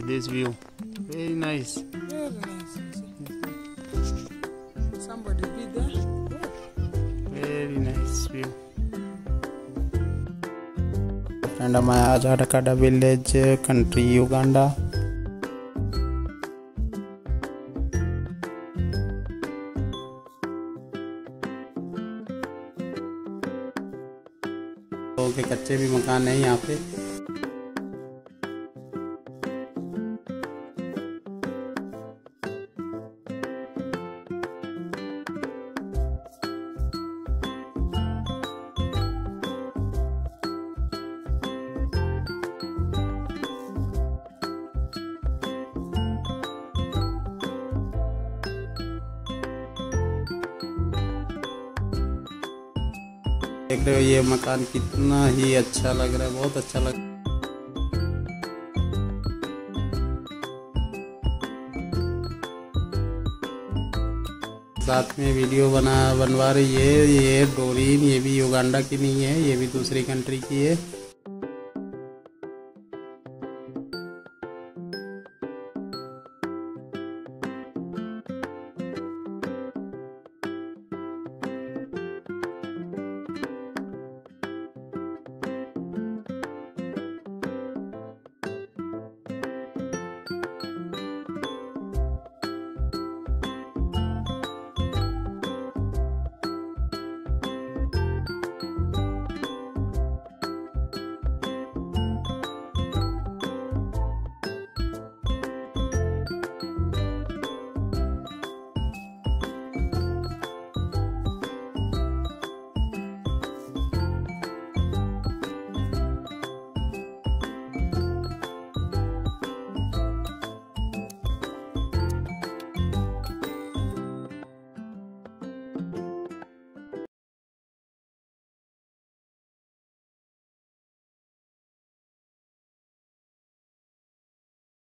this view. Very nice. Very nice. Somebody be there. Very nice view. And my Bdhay Kaeise village, country Uganda. लोगों के कच्चे भी मकान है यहाँ पे। देख रहे हो ये मकान कितना ही अच्छा लग रहा है, बहुत अच्छा लग रहा है। साथ में वीडियो बनवा रही है ये डोरीन, ये भी युगांडा की नहीं है, ये भी दूसरी कंट्री की है।